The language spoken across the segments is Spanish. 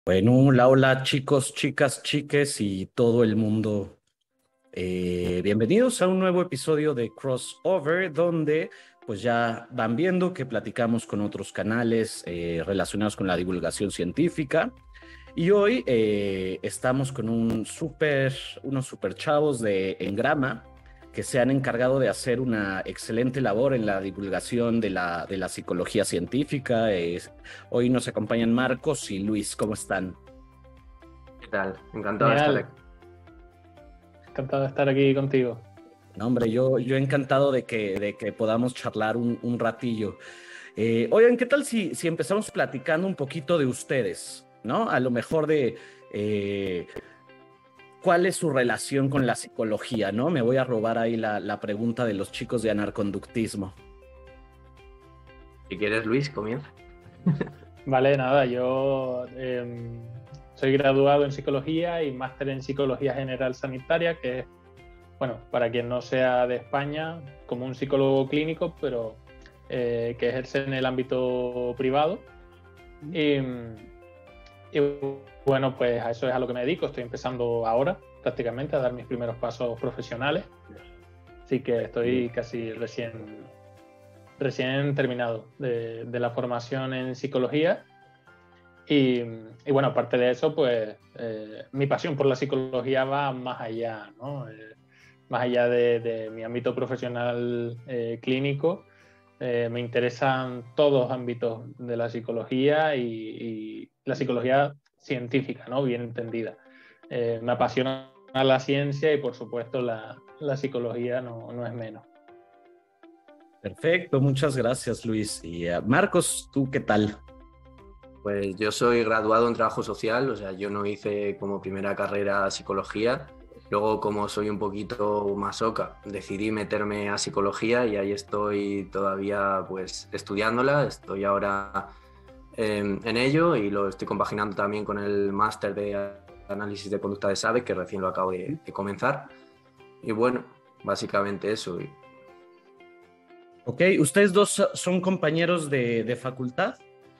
Bueno, hola, hola chicos, chicas, chiques y todo el mundo. Bienvenidos a un nuevo episodio de Crossover, donde pues ya van viendo que platicamos con otros canales relacionados con la divulgación científica. Y hoy estamos con unos super chavos de Engrama que se han encargado de hacer una excelente labor en la divulgación de la psicología científica. Hoy nos acompañan Marcos y Luis. ¿Cómo están? ¿Qué tal? Encantado de estar Genial, aquí. encantado de estar aquí contigo. No, hombre, yo encantado de que podamos charlar un ratillo. Oigan, ¿qué tal si empezamos platicando un poquito de ustedes, ¿no? A lo mejor de eh, cuál es su relación con la psicología, ¿no? Me voy a robar ahí la pregunta de los chicos de anarconductismo. Si quieres, Luis, comienza. Vale, nada, yo soy graduado en psicología y máster en psicología general sanitaria, que es, bueno, para quien no sea de España, como un psicólogo clínico, pero que ejerce en el ámbito privado. Y, y bueno, pues a eso es a lo que me dedico. Estoy empezando ahora prácticamente a dar mis primeros pasos profesionales, así que estoy casi recién terminado de la formación en psicología y bueno, aparte de eso, pues mi pasión por la psicología va más allá, ¿no? Más allá de mi ámbito profesional clínico, me interesan todos los ámbitos de la psicología y la psicología científica, ¿no? Bien entendida. Me apasiona la ciencia y por supuesto la psicología no es menos. Perfecto, muchas gracias, Luis. Y Marcos, ¿tú qué tal? Pues yo soy graduado en trabajo social, o sea, yo no hice como primera carrera psicología. Luego, como soy un poquito masoca, decidí meterme a psicología y ahí estoy todavía pues estudiándola. Estoy ahora en ello y lo estoy compaginando también con el máster de análisis de conducta de SABE, que recién lo acabo de comenzar. Y bueno, básicamente eso. Ok, ¿ustedes dos son compañeros de facultad?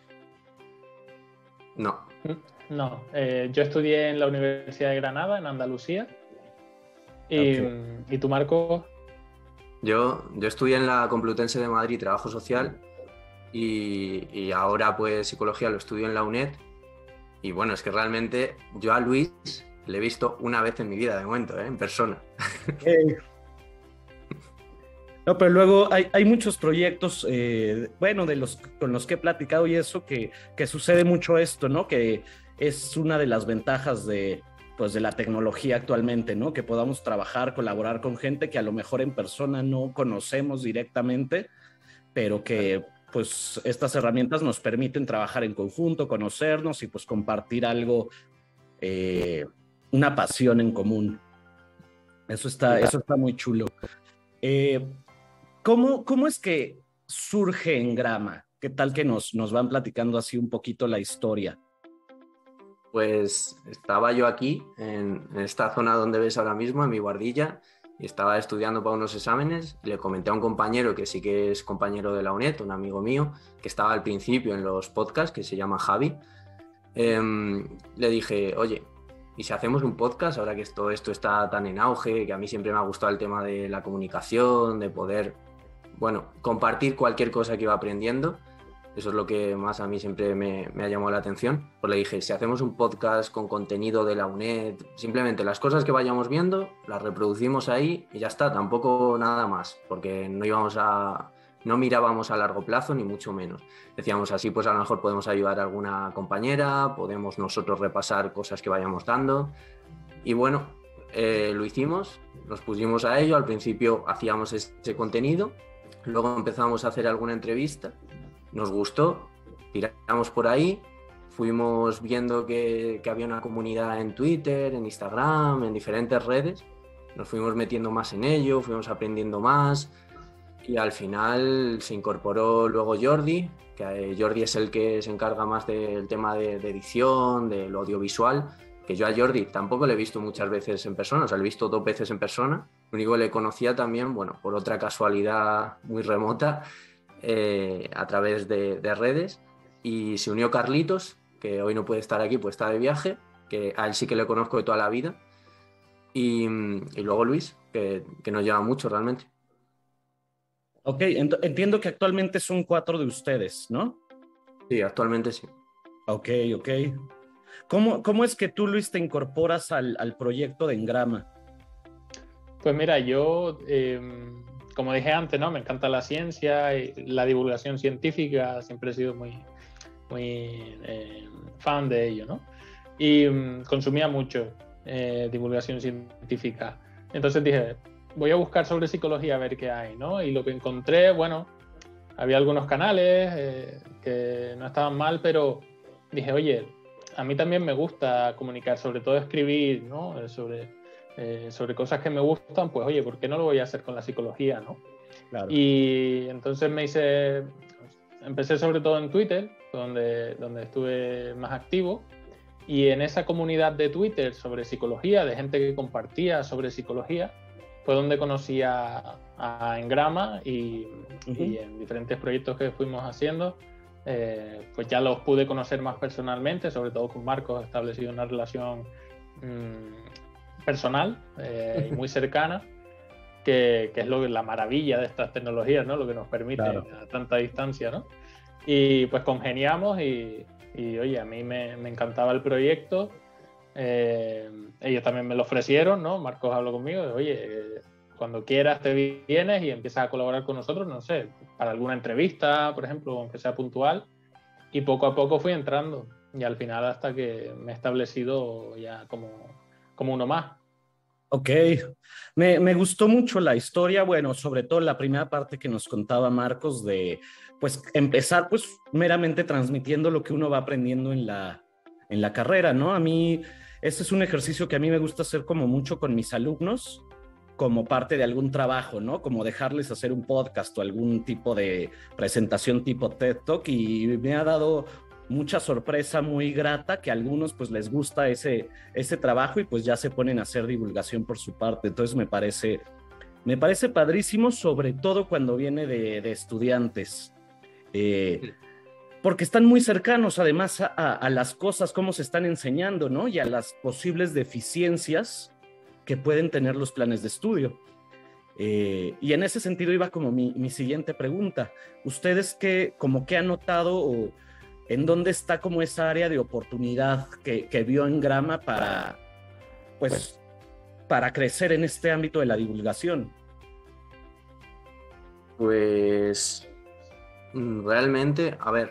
No. No, yo estudié en la Universidad de Granada, en Andalucía. Ok. ¿Y tú, Marco? Yo estudié en la Complutense de Madrid Trabajo Social y ahora pues psicología lo estudio en la UNED y bueno, es que realmente yo a Luis le he visto una vez en mi vida de momento, en persona. Ok. No, pero luego hay muchos proyectos, bueno, con los que he platicado y eso, que sucede mucho esto, ¿no? Que es una de las ventajas pues, de la tecnología actualmente, ¿no? Que podamos trabajar, colaborar con gente que a lo mejor en persona no conocemos directamente, pero que pues estas herramientas nos permiten trabajar en conjunto, conocernos y pues compartir algo, eh, una pasión en común. Eso está muy chulo. Eh, ¿Cómo es que surge en Grama? ¿Qué tal que nos van platicando así un poquito la historia? Pues estaba yo aquí, en esta zona donde ves ahora mismo, en mi guardilla, y estaba estudiando para unos exámenes. Y le comenté a un compañero que sí que es compañero de la UNED, un amigo mío, que estaba al principio en los podcasts, que se llama Javi. Le dije, oye, ¿y si hacemos un podcast ahora que esto está tan en auge, que a mí siempre me ha gustado el tema de la comunicación, de poder, bueno, compartir cualquier cosa que iba aprendiendo? Eso es lo que más a mí siempre me ha llamado la atención. Pues le dije, si hacemos un podcast con contenido de la UNED, simplemente las cosas que vayamos viendo, las reproducimos ahí y ya está, tampoco nada más, porque no mirábamos a largo plazo ni mucho menos. Decíamos así, pues a lo mejor podemos ayudar a alguna compañera, podemos nosotros repasar cosas que vayamos dando. Y bueno, lo hicimos, nos pusimos a ello, al principio hacíamos ese contenido, luego empezamos a hacer alguna entrevista, nos gustó, tiramos por ahí, fuimos viendo que había una comunidad en Twitter, en Instagram, en diferentes redes, nos fuimos metiendo más en ello, fuimos aprendiendo más y al final se incorporó luego Jordi, que Jordi es el que se encarga más del tema de edición, del audiovisual, que yo a Jordi tampoco le he visto muchas veces en persona, o sea, le he visto 2 veces en persona. Lo único que le conocía también, bueno, por otra casualidad muy remota, a través de redes. Y se unió Carlitos, que hoy no puede estar aquí, pues está de viaje, que a él sí que le conozco de toda la vida, y luego Luis, que nos lleva mucho realmente. Ok, entiendo que actualmente son 4 de ustedes, ¿no? Sí, actualmente sí. Ok, ok. ¿Cómo es que tú, Luis, te incorporas al proyecto de Engrama? Pues mira, yo, como dije antes, ¿no? Me encanta la ciencia y la divulgación científica, siempre he sido muy fan de ello, ¿no? Y consumía mucho divulgación científica. Entonces dije, voy a buscar sobre psicología a ver qué hay, ¿no? Y lo que encontré, bueno, había algunos canales que no estaban mal, pero dije, oye, a mí también me gusta comunicar, sobre todo escribir, ¿no? Sobre cosas que me gustan, pues oye, ¿por qué no lo voy a hacer con la psicología, ¿no? Claro. Y entonces empecé sobre todo en Twitter, donde estuve más activo, y en esa comunidad de Twitter sobre psicología, de gente que compartía sobre psicología, fue donde conocí a Engrama y en diferentes proyectos que fuimos haciendo, pues ya los pude conocer más personalmente, sobre todo con Marcos, he establecido una relación personal y muy cercana, que es la maravilla de estas tecnologías, ¿no? Lo que nos permite a tanta distancia, ¿no? Y pues congeniamos y oye, a mí me encantaba el proyecto. Ellos también me lo ofrecieron, ¿no? Marcos habló conmigo, oye, cuando quieras te vienes y empiezas a colaborar con nosotros, no sé, para alguna entrevista, por ejemplo, aunque sea puntual. Y poco a poco fui entrando y al final hasta que me he establecido ya como uno más. Ok, me gustó mucho la historia, bueno, sobre todo la primera parte que nos contaba Marcos de, pues, empezar, pues, meramente transmitiendo lo que uno va aprendiendo en la carrera, ¿no? A mí, ese es un ejercicio que a mí me gusta hacer como mucho con mis alumnos, como parte de algún trabajo, ¿no? Como dejarles hacer un podcast o algún tipo de presentación tipo TED Talk y me ha dado mucha sorpresa muy grata que a algunos pues les gusta ese trabajo y pues ya se ponen a hacer divulgación por su parte. Entonces me parece padrísimo, sobre todo cuando viene de estudiantes, porque están muy cercanos además a las cosas, cómo se están enseñando, ¿no? Y a las posibles deficiencias que pueden tener los planes de estudio. Y en ese sentido iba como mi siguiente pregunta. ¿Ustedes qué han notado o en dónde está como esa área de oportunidad que vio Engrama para crecer en este ámbito de la divulgación? Pues realmente, a ver,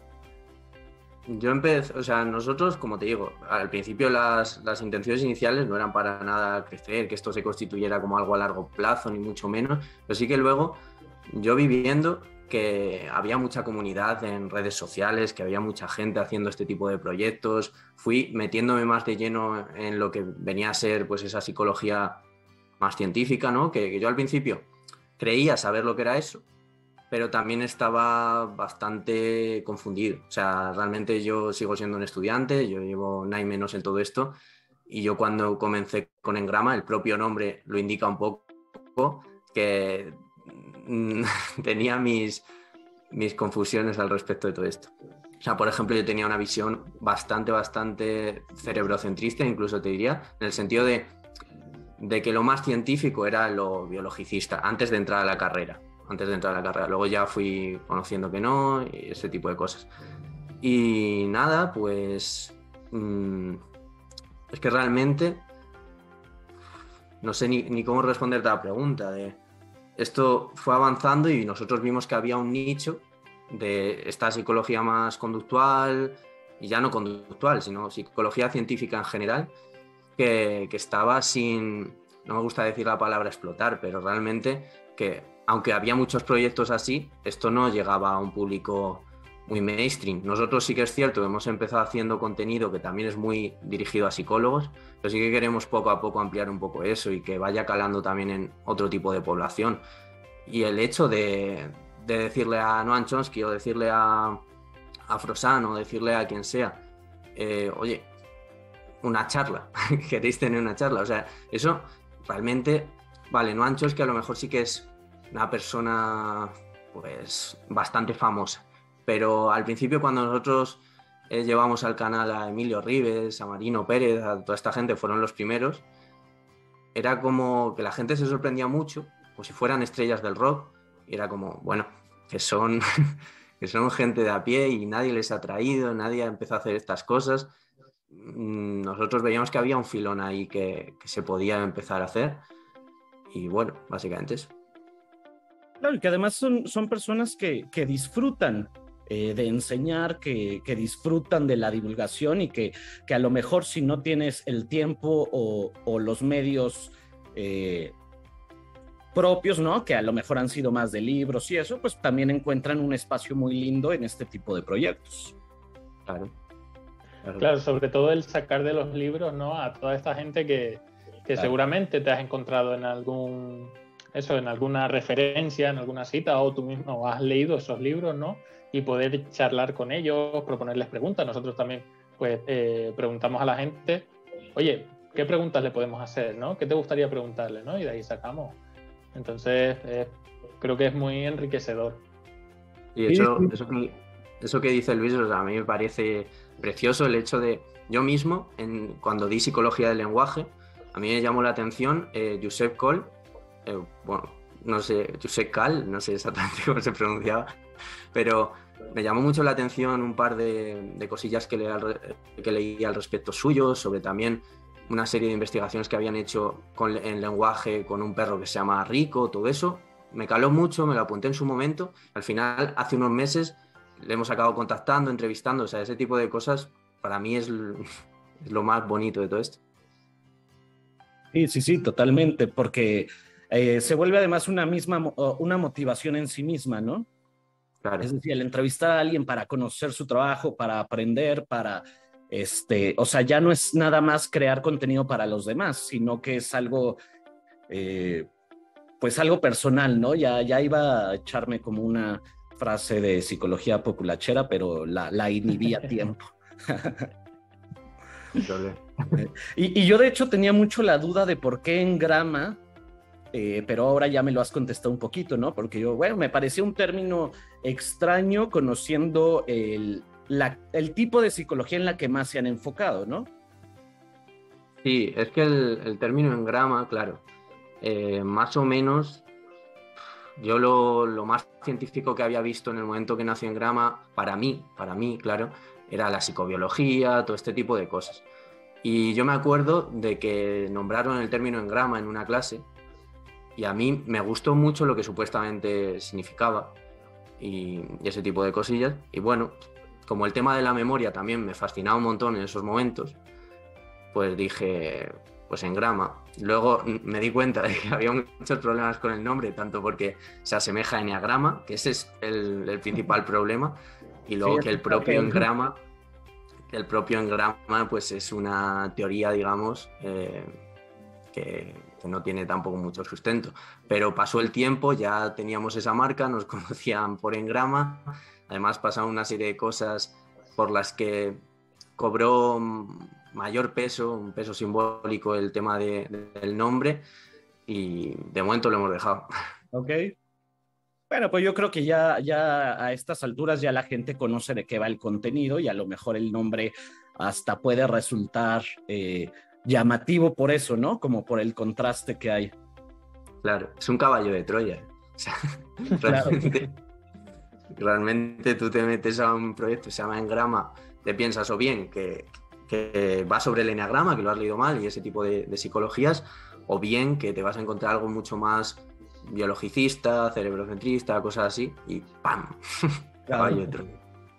yo empecé, o sea, nosotros, como te digo, al principio las intenciones iniciales no eran para nada crecer, que esto se constituyera como algo a largo plazo, ni mucho menos, pero sí que luego yo vi viendo que había mucha comunidad en redes sociales, que había mucha gente haciendo este tipo de proyectos, fui metiéndome más de lleno en lo que venía a ser pues esa psicología más científica, ¿no? Que yo al principio creía saber lo que era eso, pero también estaba bastante confundido. O sea, realmente yo sigo siendo un estudiante, yo llevo nada menos en todo esto, y yo cuando comencé con Engrama, el propio nombre lo indica un poco, que tenía mis confusiones al respecto de todo esto. O sea, por ejemplo, yo tenía una visión bastante cerebrocentrista, incluso te diría, en el sentido de que lo más científico era lo biologicista, antes de entrar a la carrera. Luego ya fui conociendo que no, y ese tipo de cosas. Y nada, pues es que realmente no sé ni cómo responderte a la pregunta. Esto fue avanzando y nosotros vimos que había un nicho de esta psicología más conductual, y ya no conductual, sino psicología científica en general, que estaba sin, no me gusta decir la palabra explotar, pero realmente que aunque había muchos proyectos así, esto no llegaba a un público muy mainstream. Nosotros sí que es cierto que hemos empezado haciendo contenido que también es muy dirigido a psicólogos, pero sí que queremos poco a poco ampliar un poco eso y que vaya calando también en otro tipo de población. Y el hecho de decirle a Noam Chomsky o decirle a Froissart o decirle a quien sea, oye, una charla, queréis tener una charla, o sea, eso realmente, vale, Noam Chomsky a lo mejor sí que es una persona pues bastante famosa, pero al principio cuando nosotros llevamos al canal a Emilio Rives, a Marino Pérez, a toda esta gente, fueron los primeros, era como que la gente se sorprendía mucho, como si fueran estrellas del rock, y era como, bueno, que son, que son gente de a pie y nadie les ha traído, nadie ha empezado a hacer estas cosas. Nosotros veíamos que había un filón ahí que se podía empezar a hacer, y bueno, básicamente eso. Claro, y que además son personas que disfrutan de enseñar, que disfrutan de la divulgación y que a lo mejor si no tienes el tiempo o los medios propios, ¿no? Que a lo mejor han sido más de libros y eso, pues también encuentran un espacio muy lindo en este tipo de proyectos. Claro. Claro, sobre todo el sacar de los libros, ¿no? A toda esta gente que claro, seguramente te has encontrado en en alguna referencia, en alguna cita, o tú mismo has leído esos libros, ¿no? Y poder charlar con ellos, proponerles preguntas. Nosotros también, pues, preguntamos a la gente, oye, ¿qué preguntas le podemos hacer, ¿no? ¿Qué te gustaría preguntarle, ¿no? Y de ahí sacamos. Entonces, creo que es muy enriquecedor. Y eso que dice Luis, o sea, a mí me parece precioso el hecho de, yo mismo, cuando di psicología del lenguaje, a mí me llamó la atención Josep Coll, bueno, no sé, Josep Cal, no sé exactamente cómo se pronunciaba, pero me llamó mucho la atención un par de cosillas que leí al respecto suyo, sobre también una serie de investigaciones que habían hecho en lenguaje con un perro que se llama Rico, todo eso. Me caló mucho, me lo apunté en su momento. Al final, hace unos meses, le hemos acabado contactando, entrevistando, o sea, ese tipo de cosas para mí es lo más bonito de todo esto. Sí, totalmente, porque se vuelve además una motivación en sí misma, ¿no? Claro. Es decir, el entrevistar a alguien para conocer su trabajo, para aprender, o sea, ya no es nada más crear contenido para los demás, sino que es algo, pues algo personal, ¿no? Ya iba a echarme como una frase de psicología populachera, pero la inhibí a tiempo. y yo de hecho tenía mucho la duda de por qué engrama, pero ahora ya me lo has contestado un poquito, ¿no? Porque bueno, me parecía un término extraño conociendo el tipo de psicología en la que más se han enfocado, ¿no? Sí, es que el término engrama, claro, más o menos, yo lo más científico que había visto en el momento que nació engrama, para mí, claro, era la psicobiología, todo este tipo de cosas. Y yo me acuerdo de que nombraron el término engrama en una clase y a mí me gustó mucho lo que supuestamente significaba y ese tipo de cosillas. Y bueno, como el tema de la memoria también me fascinaba un montón en esos momentos, pues dije, pues engrama. Luego me di cuenta de que había muchos problemas con el nombre, tanto porque se asemeja a eneagrama, que ese es el principal problema, y luego sí, que el propio engrama pues es una teoría, digamos, que no tiene tampoco mucho sustento. Pero pasó el tiempo, ya teníamos esa marca, nos conocían por engrama, además pasaron una serie de cosas por las que cobró mayor peso, un peso simbólico el tema del nombre, y de momento lo hemos dejado. Ok. Bueno, pues yo creo que ya a estas alturas ya la gente conoce de qué va el contenido y a lo mejor el nombre hasta puede resultar llamativo por eso, ¿no? Como por el contraste que hay. Claro, es un caballo de Troya. O sea, realmente tú te metes a un proyecto que se llama Engrama, te piensas o bien que va sobre el eneagrama, que lo has leído mal y ese tipo de psicologías, o bien que te vas a encontrar algo mucho más biologicista, cerebrocentrista, cosas así, y ¡pam! Caballo de Troya.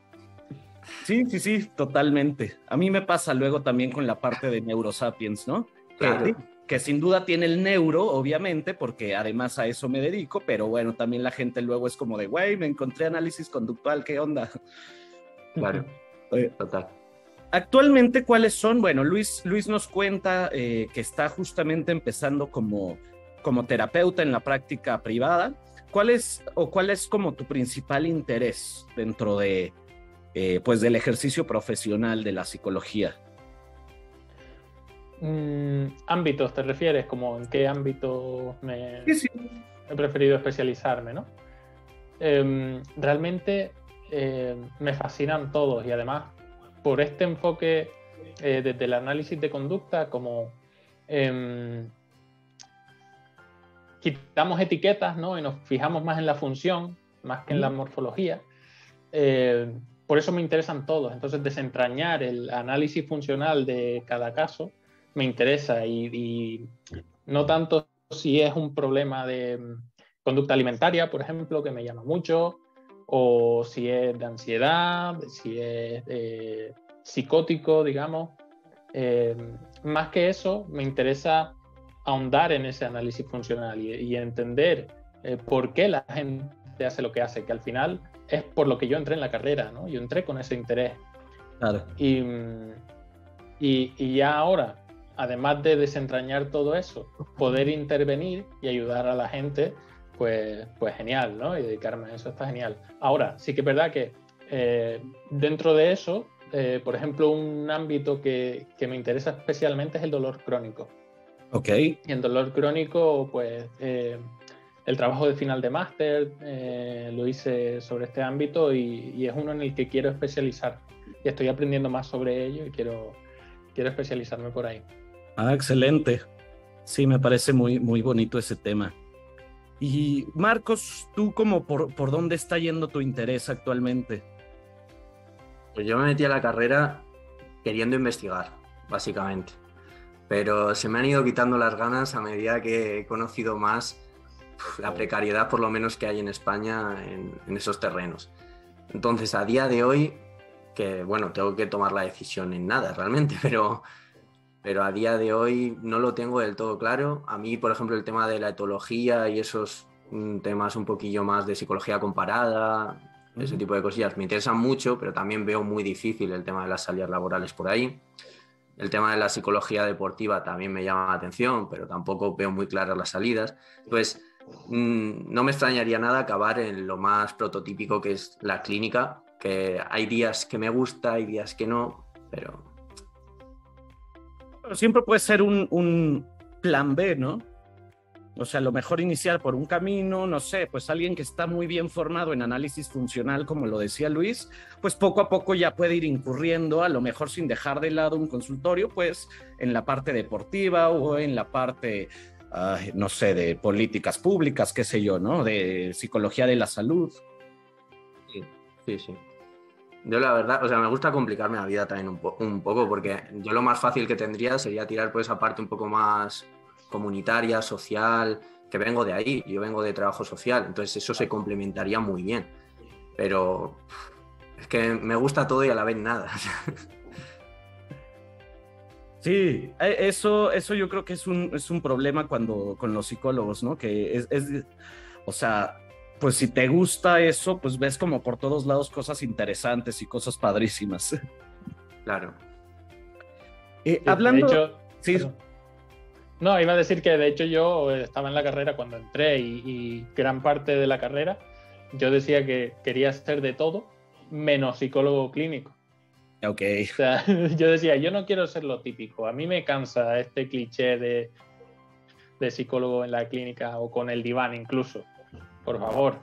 Sí, totalmente. A mí me pasa luego también con la parte de Neurosapiens, ¿no? Claro. Que sin duda tiene el neuro, obviamente, porque además a eso me dedico, pero bueno, también la gente luego es como de, güey, me encontré análisis conductual, ¿qué onda? Claro, total. Actualmente, ¿cuáles son? Bueno, Luis nos cuenta que está justamente empezando como terapeuta en la práctica privada. ¿Cuál es como tu principal interés dentro de pues del ejercicio profesional de la psicología? Ámbitos, ¿te refieres? ¿Como en qué ámbito Sí. he preferido especializarme, ¿no? Realmente me fascinan todos y además por este enfoque desde el análisis de conducta, como quitamos etiquetas, ¿no? Y nos fijamos más en la función, más que en la morfología. Por eso me interesan todos. Entonces, desentrañar el análisis funcional de cada caso me interesa, y no tanto si es un problema de conducta alimentaria, por ejemplo, que me llama mucho, o si es de ansiedad, si es psicótico, digamos. Más que eso, me interesa ahondar en ese análisis funcional y entender por qué la gente hace lo que hace, que al final es por lo que yo entré en la carrera, ¿no? Yo entré con ese interés. Claro. Y ya ahora, además de desentrañar todo eso, poder intervenir y ayudar a la gente, pues genial, ¿no? Y dedicarme a eso está genial. Ahora, sí que es verdad que dentro de eso, por ejemplo, un ámbito que me interesa especialmente es el dolor crónico. Ok. Y el dolor crónico, pues el trabajo de final de máster lo hice sobre este ámbito, y es uno en el que quiero especializar. Y estoy aprendiendo más sobre ello y quiero especializarme por ahí. Ah, excelente. Sí, me parece muy, muy bonito ese tema. Y Marcos, ¿tú cómo por dónde está yendo tu interés actualmente? Pues yo me metí a la carrera queriendo investigar, básicamente. Pero se me han ido quitando las ganas a medida que he conocido más la precariedad, por lo menos, que hay en España en esos terrenos. Entonces, a día de hoy, que bueno, tengo que tomar la decisión en nada realmente, pero a día de hoy no lo tengo del todo claro. A mí, por ejemplo, el tema de la etología y esos temas un poquillo más de psicología comparada, ese tipo de cosillas, me interesan mucho, pero también veo muy difícil el tema de las salidas laborales por ahí. El tema de la psicología deportiva también me llama la atención, pero tampoco veo muy claras las salidas. Entonces, no me extrañaría nada acabar en lo más prototípico, que es la clínica, que hay días que me gusta, hay días que no, pero Siempre puede ser un plan B, ¿no? O sea, a lo mejor iniciar por un camino, no sé, pues alguien que está muy bien formado en análisis funcional, como lo decía Luis, pues poco a poco ya puede ir incurriendo, a lo mejor sin dejar de lado un consultorio, pues en la parte deportiva o en la parte, no sé, de políticas públicas, qué sé yo, ¿no? De psicología de la salud. Sí. Yo la verdad, o sea, me gusta complicarme la vida también un poco, porque yo lo más fácil que tendría sería tirar por esa parte un poco más comunitaria, social, que vengo de ahí, yo vengo de trabajo social, entonces eso se complementaría muy bien, pero es que me gusta todo y a la vez nada. Sí, eso yo creo que es un problema con los psicólogos, ¿no? Que o sea, pues si te gusta eso, pues ves como por todos lados cosas interesantes y cosas padrísimas. Claro. Hablando... De hecho, sí. No, iba a decir que de hecho yo estaba en la carrera cuando entré, y gran parte de la carrera yo decía que quería ser de todo menos psicólogo clínico. Ok. O sea, yo decía, yo no quiero ser lo típico. A mí me cansa este cliché de psicólogo en la clínica o con el diván incluso. Por favor.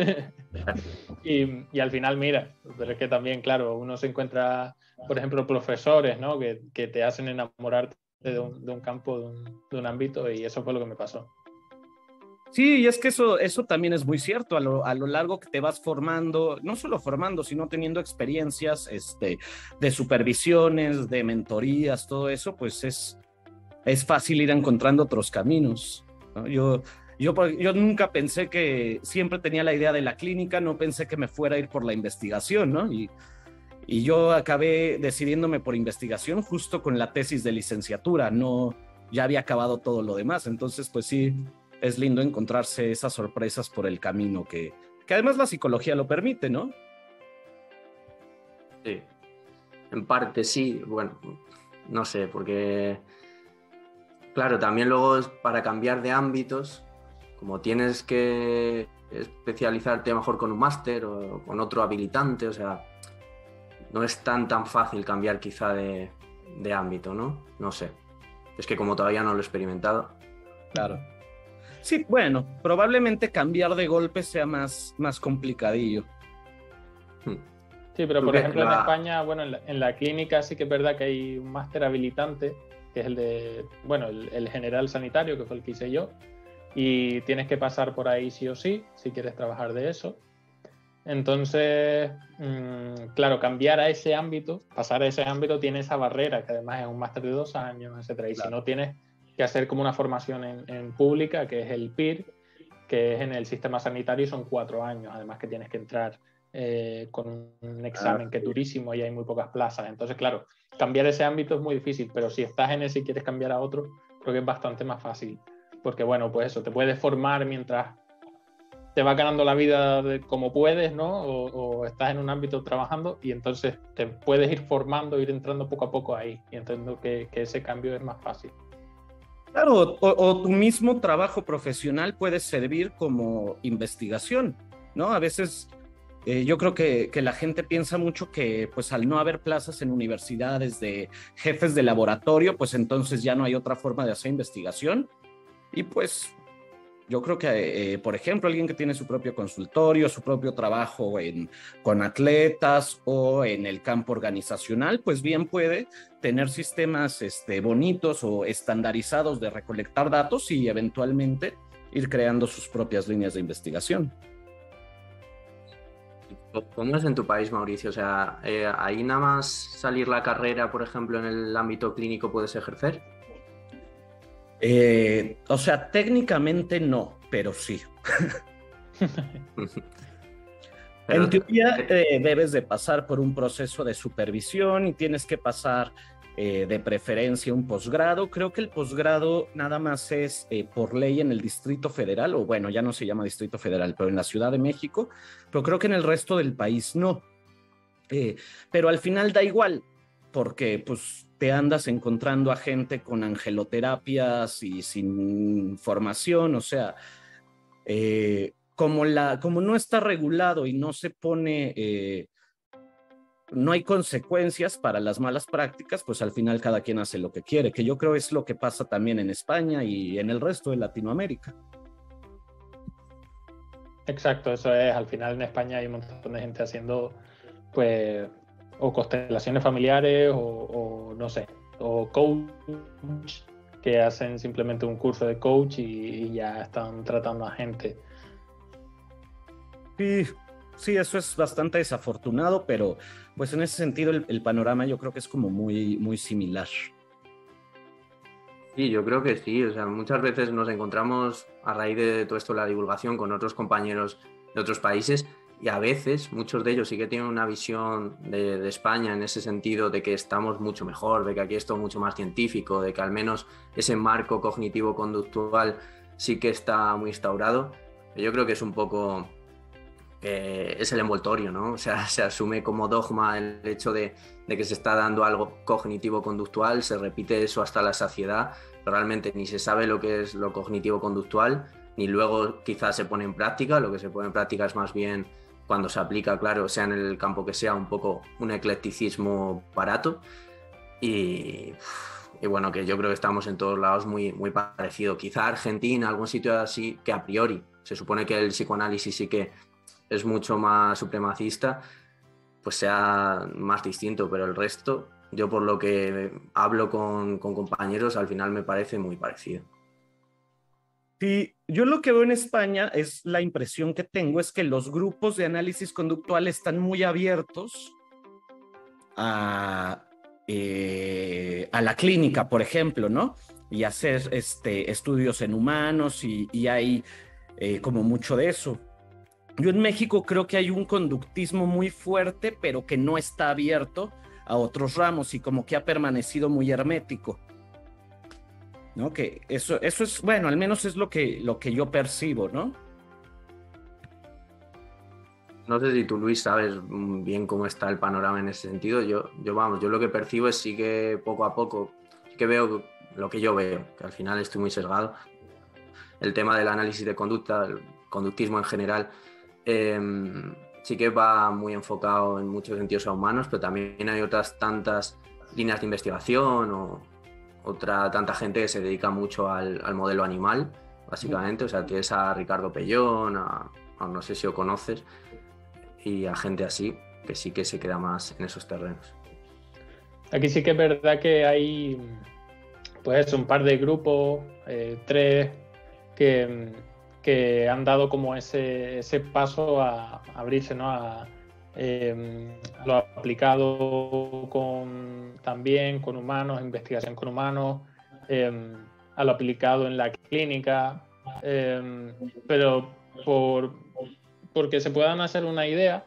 y al final, mira, pero es que también, claro, uno se encuentra, por ejemplo, profesores, ¿no? que te hacen enamorarte de un campo, de un ámbito, y eso fue lo que me pasó. Sí, y es que eso también es muy cierto, a lo largo que te vas formando, no solo formando, sino teniendo experiencias de supervisiones, de mentorías, todo eso, pues es fácil ir encontrando otros caminos, ¿no? Yo nunca pensé siempre tenía la idea de la clínica, no pensé que me fuera a ir por la investigación, ¿no? Y yo acabé decidiéndome por investigación justo con la tesis de licenciatura, ya había acabado todo lo demás, entonces pues sí, es lindo encontrarse esas sorpresas por el camino que además la psicología lo permite, ¿no? Sí, en parte sí, bueno, no sé, porque claro, también luego para cambiar de ámbitos, como tienes que especializarte mejor con un máster o con otro habilitante, o sea, no es tan fácil cambiar quizá de ámbito, ¿no? No sé, es que como todavía no lo he experimentado. Claro. Sí, bueno, probablemente cambiar de golpe sea más complicadillo. Sí, pero por ejemplo en España, bueno, en la clínica sí que es verdad que hay un máster habilitante, que es el de, bueno, el general sanitario, que fue el que hice yo, y tienes que pasar por ahí sí o sí, si quieres trabajar de eso. Entonces, claro, cambiar a ese ámbito, pasar a ese ámbito tiene esa barrera, que además es un máster de 2 años, etcétera. Y claro, si no, tienes que hacer como una formación en pública, que es el PIR, que es en el sistema sanitario y son 4 años, además que tienes que entrar con un examen que es durísimo y hay muy pocas plazas. Entonces, claro, cambiar ese ámbito es muy difícil, pero si estás en ese y quieres cambiar a otro, creo que es bastante más fácil. Porque, bueno, pues eso, te puedes formar mientras te vas ganando la vida como puedes, ¿no? O estás en un ámbito trabajando y entonces te puedes ir formando, ir entrando poco a poco ahí. Y entiendo que ese cambio es más fácil. Claro, o tu mismo trabajo profesional puede servir como investigación, ¿no? A veces yo creo que la gente piensa mucho que pues al no haber plazas en universidades de jefes de laboratorio, pues entonces ya no hay otra forma de hacer investigación. Y pues yo creo que, por ejemplo, alguien que tiene su propio consultorio, su propio trabajo con atletas o en el campo organizacional, pues bien puede tener sistemas bonitos o estandarizados de recolectar datos y eventualmente ir creando sus propias líneas de investigación. ¿Cómo es en tu país, Mauricio? O sea, ¿ahí nada más salir la carrera, por ejemplo, en el ámbito clínico puedes ejercer? O sea, técnicamente no, pero sí. Pero en teoría debes de pasar por un proceso de supervisión y tienes que pasar de preferencia un posgrado. Creo que el posgrado nada más es por ley en el Distrito Federal, o bueno, ya no se llama Distrito Federal, pero en la Ciudad de México, pero creo que en el resto del país no. Pero al final da igual, porque pues te andas encontrando a gente con angeloterapias y sin formación, o sea, como no está regulado y no se pone, no hay consecuencias para las malas prácticas, pues al final cada quien hace lo que quiere, que yo creo es lo que pasa también en España y en el resto de Latinoamérica. Exacto, eso es, al final en España hay un montón de gente haciendo, pues, o constelaciones familiares o no sé, o coach, que hacen simplemente un curso de coach y ya están tratando a gente. Sí, eso es bastante desafortunado, pero pues en ese sentido el panorama yo creo que es como muy, muy similar. Sí, yo creo que sí. O sea, muchas veces nos encontramos a raíz de todo esto, la divulgación, con otros compañeros de otros países y a veces muchos de ellos sí que tienen una visión de España en ese sentido de que estamos mucho mejor, de que aquí es todo mucho más científico, de que al menos ese marco cognitivo-conductual sí que está muy instaurado. Yo creo que es un poco... es el envoltorio, ¿no? O sea, se asume como dogma el hecho de que se está dando algo cognitivo-conductual, se repite eso hasta la saciedad, pero realmente ni se sabe lo que es lo cognitivo-conductual, ni luego quizás se pone en práctica. Lo que se pone en práctica es más bien cuando se aplica, claro, sea en el campo que sea, un poco un eclecticismo barato. Y bueno, que yo creo que estamos en todos lados muy, muy parecido. Quizá Argentina, algún sitio así, que a priori se supone que el psicoanálisis sí que es mucho más supremacista, pues sea más distinto, pero el resto, yo por lo que hablo con compañeros, al final me parece muy parecido. Sí, yo lo que veo en España es la impresión que tengo es que los grupos de análisis conductual están muy abiertos a la clínica, por ejemplo, ¿no? Y hacer estudios en humanos y hay como mucho de eso. Yo en México creo que hay un conductismo muy fuerte, pero que no está abierto a otros ramos y como que ha permanecido muy hermético, ¿no? Que eso es, bueno, al menos es lo que yo percibo, ¿no? No sé si tú, Luis, sabes bien cómo está el panorama en ese sentido. Yo lo que percibo es sí que poco a poco, sí que veo lo que yo veo, que al final estoy muy sesgado. El tema del análisis de conducta, el conductismo en general, sí que va muy enfocado en muchos sentidos a humanos, pero también hay otras tantas líneas de investigación o tanta gente que se dedica mucho al modelo animal, básicamente. O sea, tienes a Ricardo Pellón, no sé si lo conoces, y a gente así. que sí que se queda más en esos terrenos. Aquí sí que es verdad que hay pues un par de grupos, 3, que han dado como ese paso a abrirse, ¿no? A lo aplicado también con humanos, investigación con humanos, a lo aplicado en la clínica, pero porque se puedan hacer una idea,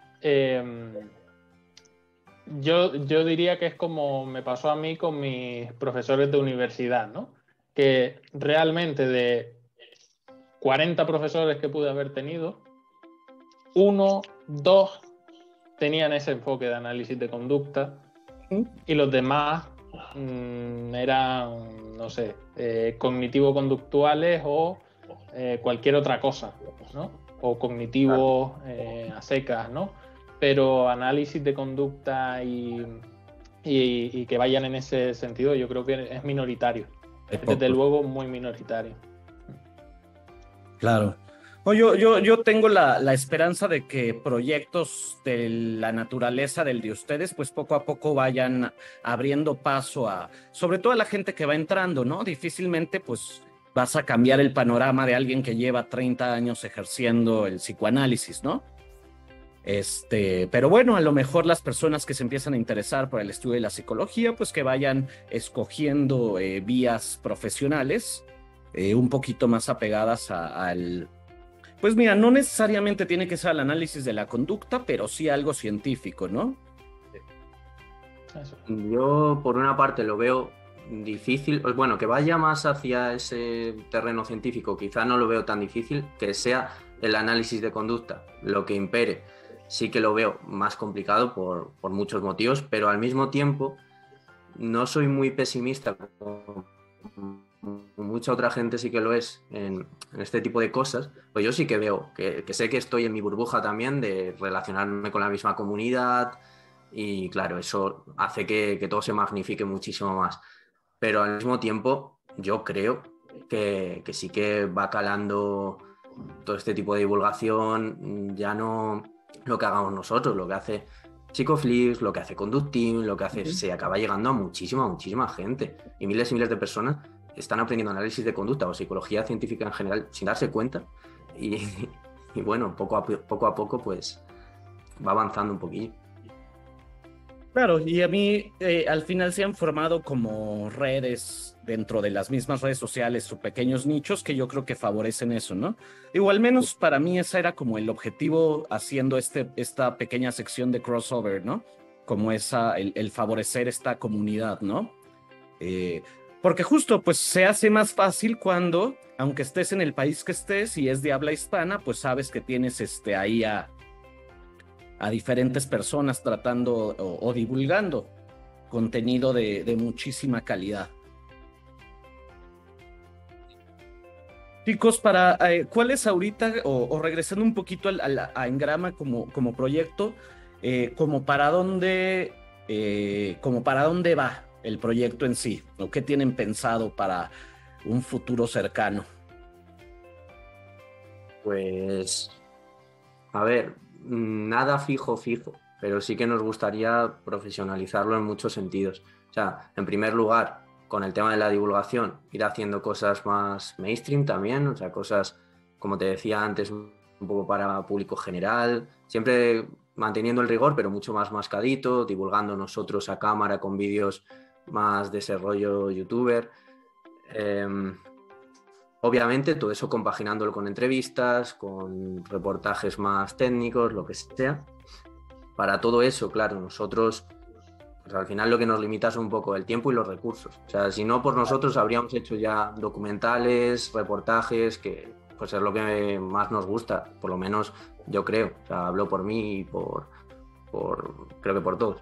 yo diría que es como me pasó a mí con mis profesores de universidad, ¿no? Que realmente de 40 profesores que pude haber tenido, 1, 2 tenían ese enfoque de análisis de conducta y los demás eran, no sé, cognitivo-conductuales o cualquier otra cosa, ¿no? O cognitivo a secas, ¿no? Pero análisis de conducta y que vayan en ese sentido, yo creo que es minoritario. Desde luego, muy minoritario. Claro. No, yo tengo la esperanza de que proyectos de la naturaleza del de ustedes, pues poco a poco vayan abriendo paso sobre todo a la gente que va entrando, ¿no? Difícilmente, pues, vas a cambiar el panorama de alguien que lleva 30 años ejerciendo el psicoanálisis, ¿no? Pero bueno, a lo mejor las personas que se empiezan a interesar por el estudio de la psicología, pues que vayan escogiendo vías profesionales un poquito más apegadas al... Pues mira, no necesariamente tiene que ser el análisis de la conducta, pero sí algo científico, ¿no? Yo, por una parte, lo veo difícil, bueno, que vaya más hacia ese terreno científico, quizá no lo veo tan difícil, que sea el análisis de conducta lo que impere. Sí que lo veo más complicado por muchos motivos, pero al mismo tiempo no soy muy pesimista, como mucha otra gente sí que lo es en este tipo de cosas. Pues yo sí que veo, que sé que estoy en mi burbuja también de relacionarme con la misma comunidad y claro, eso hace que todo se magnifique muchísimo más. Pero al mismo tiempo yo creo que sí que va calando todo este tipo de divulgación, ya no lo que hagamos nosotros, lo que hace Psicoflix, lo que hace Conducting, lo que hace, se acaba llegando a muchísima gente y miles de personas están aprendiendo análisis de conducta o psicología científica en general sin darse cuenta y bueno, poco a poco pues va avanzando un poquillo. Claro, y a mí al final se han formado como redes dentro de las mismas redes sociales o pequeños nichos que yo creo que favorecen eso, ¿no? Digo, al menos para mí ese era como el objetivo haciendo esta pequeña sección de crossover, ¿no? Como el favorecer esta comunidad, ¿no? Porque justo pues se hace más fácil cuando, aunque estés en el país que estés y es de habla hispana, pues sabes que tienes ahí a diferentes personas tratando o divulgando contenido de muchísima calidad. Chicos, ¿cuál es ahorita, o regresando un poquito a Engrama como proyecto, como para dónde va el proyecto en sí? ¿O qué tienen pensado para un futuro cercano? Pues, a ver, nada fijo, pero sí que nos gustaría profesionalizarlo en muchos sentidos. O sea, en primer lugar, con el tema de la divulgación, ir haciendo cosas más mainstream también, o sea, cosas, como te decía antes, un poco para público general, siempre manteniendo el rigor, pero mucho más mascadito, divulgando nosotros a cámara con vídeos más de ese rollo youtuber. Obviamente todo eso compaginándolo con entrevistas, con reportajes más técnicos, lo que sea. Para todo eso, claro, nosotros, pues al final lo que nos limita es un poco el tiempo y los recursos. O sea, si no por nosotros habríamos hecho ya documentales, reportajes, que pues es lo que más nos gusta, por lo menos yo creo. O sea, hablo por mí y creo que por todos.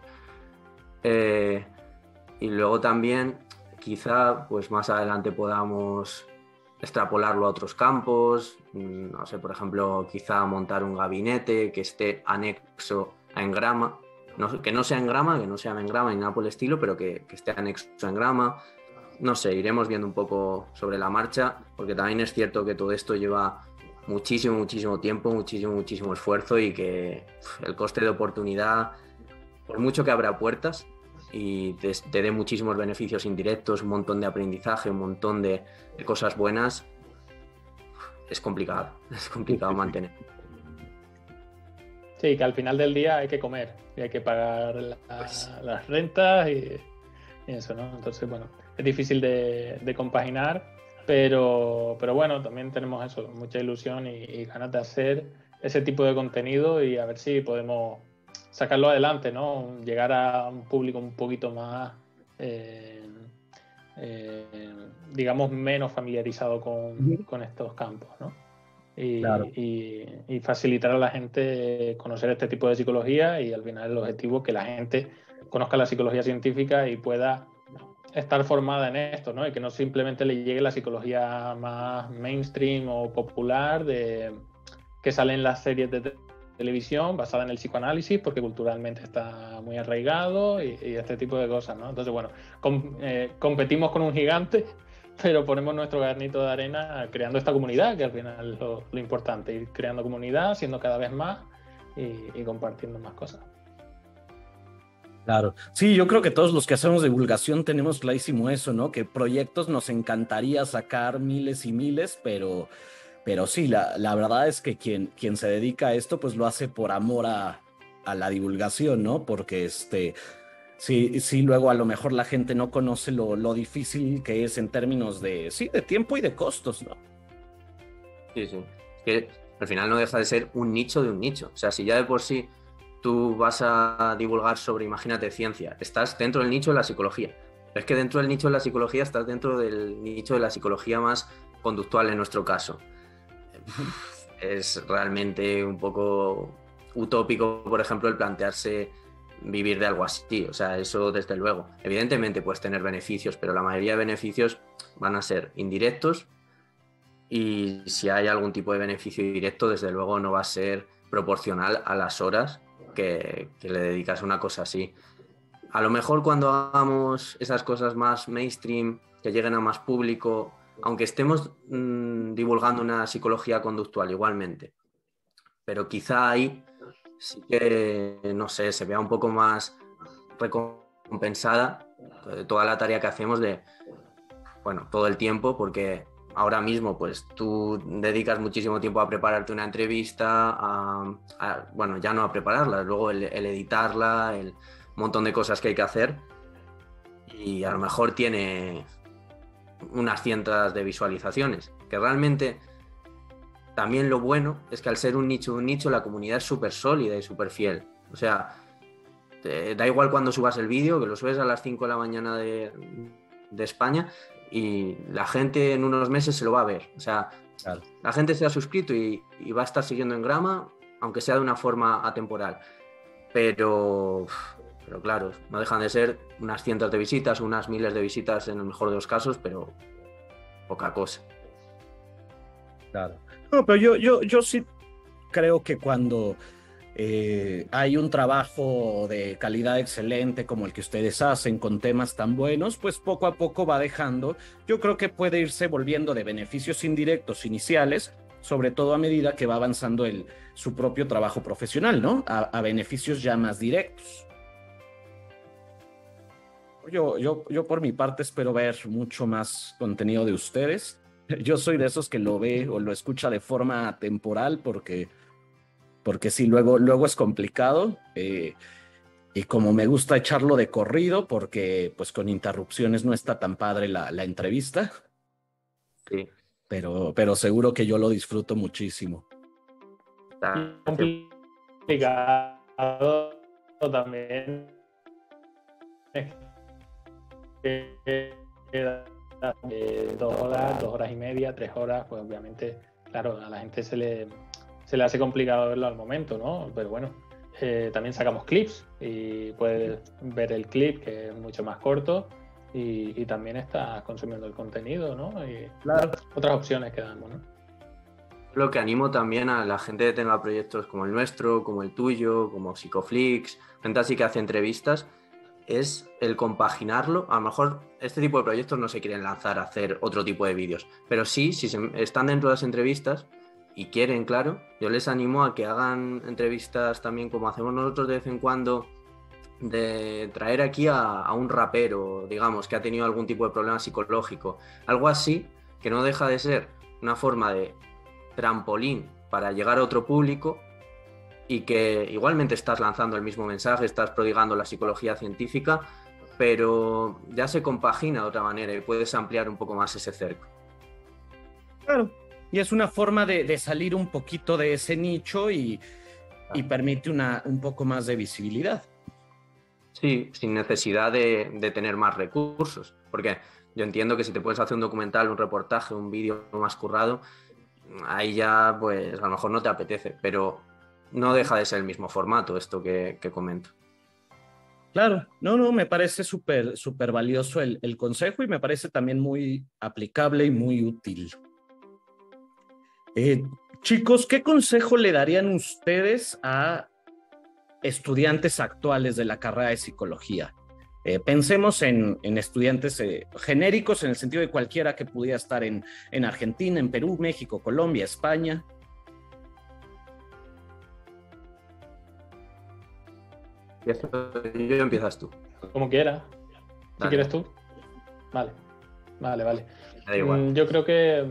Y luego también, quizá, pues más adelante podamos extrapolarlo a otros campos, no sé, por ejemplo, quizá montar un gabinete que esté anexo a Engrama, que no sea Engrama, que no sea Engrama ni nada por el estilo, pero que esté anexo a Engrama. No sé, iremos viendo un poco sobre la marcha, porque también es cierto que todo esto lleva muchísimo, muchísimo tiempo, muchísimo, muchísimo esfuerzo y que el coste de oportunidad, por mucho que abra puertas y te dé muchísimos beneficios indirectos, un montón de aprendizaje, un montón de cosas buenas, es complicado mantener. Sí, que al final del día hay que comer y hay que pagar las rentas y eso, ¿no? Entonces, bueno, es difícil de compaginar, pero bueno, también tenemos eso, mucha ilusión y ganas de hacer ese tipo de contenido y a ver si podemos sacarlo adelante, ¿no? Llegar a un público un poquito más, digamos, menos familiarizado con estos campos, ¿no? Claro. Y facilitar a la gente conocer este tipo de psicología y al final el objetivo es que la gente conozca la psicología científica y pueda estar formada en esto, ¿no? Y que no simplemente le llegue la psicología más mainstream o popular que sale en las series de televisión basada en el psicoanálisis porque culturalmente está muy arraigado y este tipo de cosas, ¿no? Entonces, bueno, competimos con un gigante, pero ponemos nuestro granito de arena creando esta comunidad, que al final es lo importante, ir creando comunidad, siendo cada vez más y compartiendo más cosas. Claro. Sí, yo creo que todos los que hacemos divulgación tenemos clarísimo eso, ¿no? Que proyectos nos encantaría sacar miles y miles, pero sí, la verdad es que quien se dedica a esto, pues lo hace por amor a la divulgación, ¿no? Porque sí, luego a lo mejor la gente no conoce lo difícil que es en términos de tiempo y de costos, ¿no? Sí, sí. Que al final no deja de ser un nicho de un nicho. O sea, si ya de por sí tú vas a divulgar sobre, imagínate, ciencia, estás dentro del nicho de la psicología. Pero es que dentro del nicho de la psicología estás dentro del nicho de la psicología más conductual en nuestro caso. Es realmente un poco utópico, por ejemplo, el plantearse vivir de algo así. O sea, eso desde luego. Evidentemente puedes tener beneficios, pero la mayoría de beneficios van a ser indirectos y si hay algún tipo de beneficio directo, desde luego no va a ser proporcional a las horas que le dedicas a una cosa así. A lo mejor cuando hagamos esas cosas más mainstream, que lleguen a más público, aunque estemos divulgando una psicología conductual igualmente, pero quizá ahí sí que, no sé, se vea un poco más recompensada toda la tarea que hacemos bueno, todo el tiempo, porque ahora mismo pues tú dedicas muchísimo tiempo a prepararte una entrevista, bueno, ya no a prepararla, luego el editarla, el montón de cosas que hay que hacer y a lo mejor tiene unas cientos de visualizaciones, que realmente también lo bueno es que al ser un nicho, la comunidad es súper sólida y súper fiel. O sea, da igual cuando subas el vídeo, que lo subes a las 5 de la mañana de España y la gente en unos meses se lo va a ver. O sea, claro, la gente se ha suscrito y va a estar siguiendo en Grama, aunque sea de una forma atemporal. Pero claro, no dejan de ser unas cientos de visitas, unas miles de visitas en el mejor de los casos, pero poca cosa. Claro. No, pero yo sí creo que cuando hay un trabajo de calidad excelente como el que ustedes hacen con temas tan buenos, pues poco a poco va dejando. Yo creo que puede irse volviendo de beneficios indirectos iniciales, sobre todo a medida que va avanzando su propio trabajo profesional, ¿no? A beneficios ya más directos. Yo por mi parte espero ver mucho más contenido de ustedes. Yo soy de esos que lo ve o lo escucha de forma temporal porque sí, luego es complicado. Y como me gusta echarlo de corrido, porque pues con interrupciones no está tan padre la entrevista. Sí. Pero seguro que yo lo disfruto muchísimo. Está complicado también. Queda 2 horas y media, 3 horas, pues obviamente, claro, a la gente se le hace complicado verlo al momento, ¿no? Pero bueno, también sacamos clips y puedes ver el clip, que es mucho más corto, y también estás consumiendo el contenido, ¿no? Y claro, otras opciones que damos, ¿no? Lo que animo también a la gente que tenga proyectos como el nuestro, como el tuyo, como Psicoflix, gente así que hace entrevistas, es el compaginarlo. A lo mejor este tipo de proyectos no se quieren lanzar a hacer otro tipo de vídeos, pero sí, si están dentro de las entrevistas, y quieren, claro, yo les animo a que hagan entrevistas también como hacemos nosotros de vez en cuando, de traer aquí a un rapero, digamos, que ha tenido algún tipo de problema psicológico, algo así, que no deja de ser una forma de trampolín para llegar a otro público y que igualmente estás lanzando el mismo mensaje, estás prodigando la psicología científica, pero ya se compagina de otra manera y puedes ampliar un poco más ese cerco. Claro, y es una forma de salir un poquito de ese nicho y permite un poco más de visibilidad. Sí, sin necesidad de tener más recursos, porque yo entiendo que si te puedes hacer un documental, un reportaje, un vídeo más currado, ahí ya pues a lo mejor no te apetece, pero no deja de ser el mismo formato esto que comento. Claro, no, me parece súper valioso el consejo y me parece también muy aplicable y muy útil. Chicos, ¿qué consejo le darían ustedes a estudiantes actuales de la carrera de psicología? Pensemos en estudiantes genéricos, en el sentido de cualquiera que pudiera estar en Argentina, en Perú, México, Colombia, España. Yo empiezas tú. Como quieras. Si Dale. quieres tú. Vale. Me da igual. Yo creo que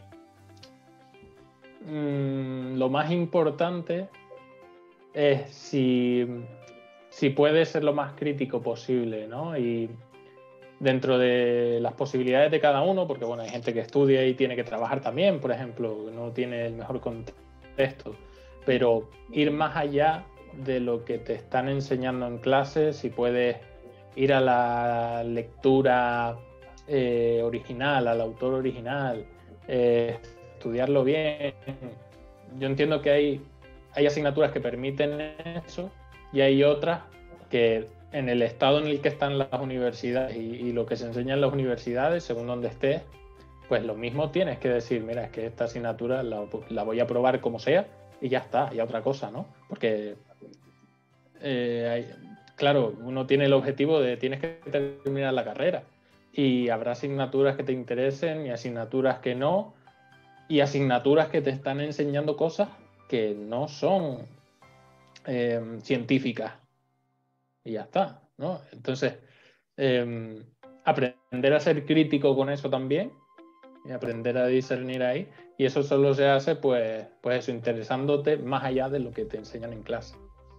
lo más importante es si puedes ser lo más crítico posible, ¿no? Y dentro de las posibilidades de cada uno, porque bueno, hay gente que estudia y tiene que trabajar también, por ejemplo, no tiene el mejor contexto, pero ir más allá de lo que te están enseñando en clase, si puedes ir a la lectura original, al autor original, estudiarlo bien. Yo entiendo que hay asignaturas que permiten eso y hay otras que en el estado en el que están las universidades y lo que se enseña en las universidades, según donde estés, pues lo mismo tienes que decir, mira, es que esta asignatura la voy a probar como sea y ya está, y a otra cosa, ¿no? Porque, claro, uno tiene el objetivo de tienes que terminar la carrera y habrá asignaturas que te interesen y asignaturas que no, y asignaturas que te están enseñando cosas que no son científicas. Y ya está, ¿no? Entonces, aprender a ser crítico con eso también y aprender a discernir ahí. Y eso solo se hace, pues eso, interesándote más allá de lo que te enseñan en clase.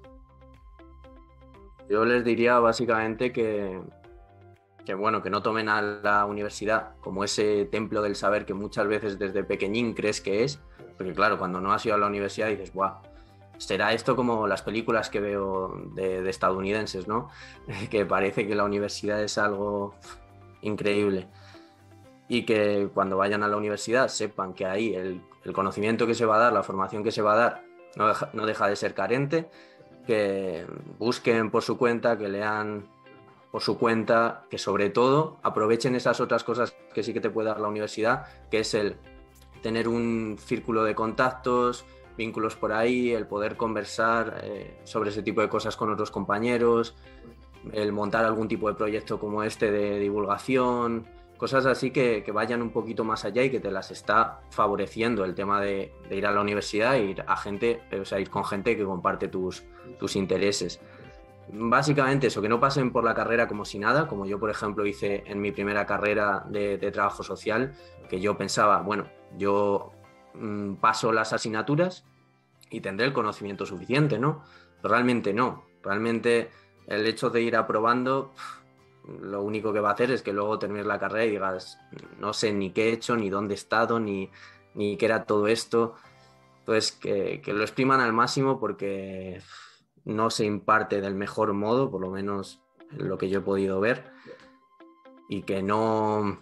Yo les diría básicamente que bueno, que no tomen a la universidad como ese templo del saber que muchas veces desde pequeñín crees que es, porque claro, cuando no has ido a la universidad dices, ¡buah! Será esto como las películas que veo de estadounidenses, ¿no? Que parece que la universidad es algo increíble. Y que cuando vayan a la universidad sepan que ahí el conocimiento que se va a dar, la formación que se va a dar, no deja de ser carente, que busquen por su cuenta, que lean por su cuenta, que sobre todo aprovechen esas otras cosas que sí que te puede dar la universidad, que es el tener un círculo de contactos, vínculos por ahí, el poder conversar sobre ese tipo de cosas con otros compañeros, el montar algún tipo de proyecto como este de divulgación, cosas así que vayan un poquito más allá y que te las está favoreciendo el tema de ir a la universidad e ir a gente, o sea, ir con gente que comparte tus intereses. Básicamente eso, que no pasen por la carrera como si nada, como yo por ejemplo hice en mi primera carrera de trabajo social, que yo pensaba, bueno, yo paso las asignaturas y tendré el conocimiento suficiente, ¿no? Pero realmente no, realmente el hecho de ir aprobando, lo único que va a hacer es que luego termines la carrera y digas, no sé ni qué he hecho, ni dónde he estado, ni qué era todo esto. Entonces, que lo expriman al máximo porque no se imparte del mejor modo, por lo menos lo que yo he podido ver, y que no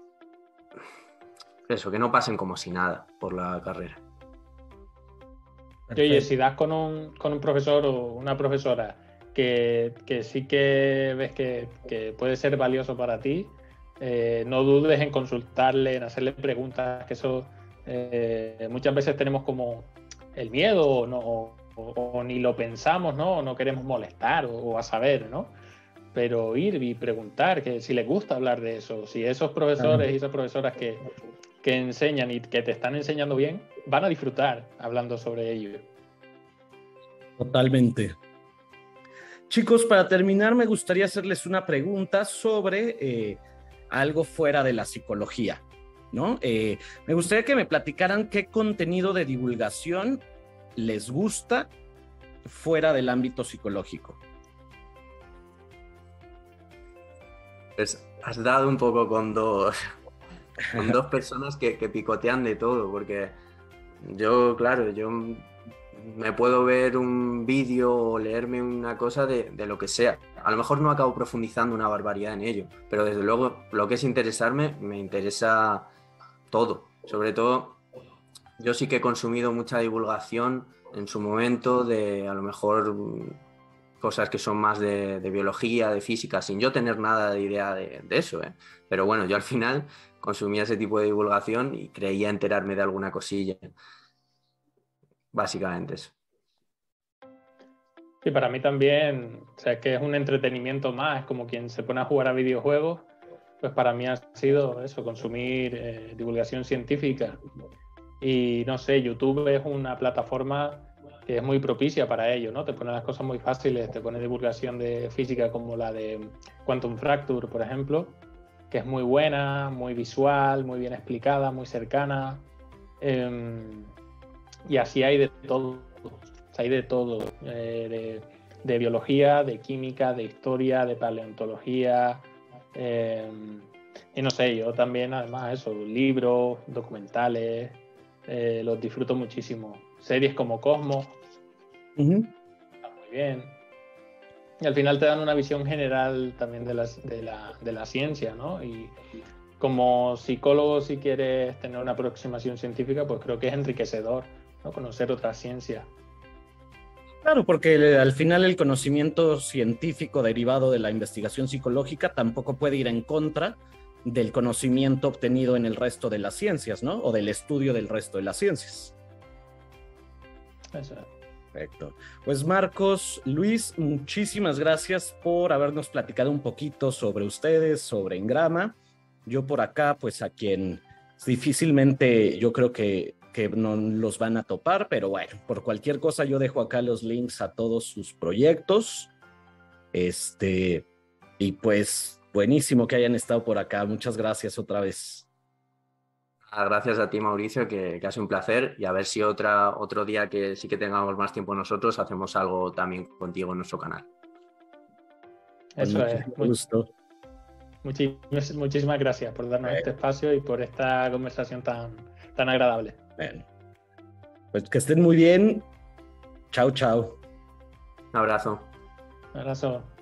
pasen como si nada por la carrera. Y oye, si das con un profesor o una profesora que sí que ves que puede ser valioso para ti, no dudes en consultarle, en hacerle preguntas, que eso muchas veces tenemos como el miedo o ni lo pensamos, ¿no? O no queremos molestar o a saber, ¿no? Pero ir y preguntar que si les gusta hablar de eso, si esos profesores y esas profesoras que enseñan y que te están enseñando bien, van a disfrutar hablando sobre ello. Totalmente. Chicos, para terminar, me gustaría hacerles una pregunta sobre algo fuera de la psicología, ¿no? Me gustaría que me platicaran qué contenido de divulgación les gusta fuera del ámbito psicológico. Pues has dado un poco con dos personas que picotean de todo, porque yo, claro, yo me puedo ver un vídeo o leerme una cosa de lo que sea. A lo mejor no acabo profundizando una barbaridad en ello, pero desde luego lo que es interesarme, me interesa todo. Sobre todo, yo sí que he consumido mucha divulgación en su momento de a lo mejor cosas que son más de biología, de física, sin yo tener nada de idea de eso, ¿eh? Pero bueno, yo al final consumía ese tipo de divulgación y creía enterarme de alguna cosilla. Básicamente eso. Sí, para mí también, o sea, que es un entretenimiento más, es como quien se pone a jugar a videojuegos, pues para mí ha sido eso, consumir divulgación científica. Y no sé, YouTube es una plataforma que es muy propicia para ello, ¿no? Te pone las cosas muy fáciles, te pone divulgación de física como la de Quantum Fracture, por ejemplo, que es muy buena, muy visual, muy bien explicada, muy cercana. Y así hay de todo. Hay de todo, de biología, de química, de historia, de paleontología, y no sé, yo también además eso, libros, documentales, los disfruto muchísimo. Series como Cosmos, están muy bien. Y al final te dan una visión general también de la ciencia, ¿no? Y como psicólogo, si quieres tener una aproximación científica, pues creo que es enriquecedor, ¿no? Conocer otras ciencias. Claro, porque al final el conocimiento científico derivado de la investigación psicológica tampoco puede ir en contra del conocimiento obtenido en el resto de las ciencias, ¿no? O del estudio del resto de las ciencias. Eso. Perfecto. Pues Marcos, Luis, muchísimas gracias por habernos platicado un poquito sobre ustedes, sobre Engrama. Yo por acá, pues a quien difícilmente yo creo que no los van a topar, pero bueno, por cualquier cosa yo dejo acá los links a todos sus proyectos. Y pues buenísimo que hayan estado por acá. Muchas gracias otra vez. Gracias a ti, Mauricio, que ha sido un placer, y a ver si otro día que sí que tengamos más tiempo nosotros, hacemos algo también contigo en nuestro canal. Eso es. Gusto. Muchísimas gracias por darnos este espacio y por esta conversación tan agradable. Bueno, pues que estén muy bien. Chao, chao. Un abrazo. Un abrazo.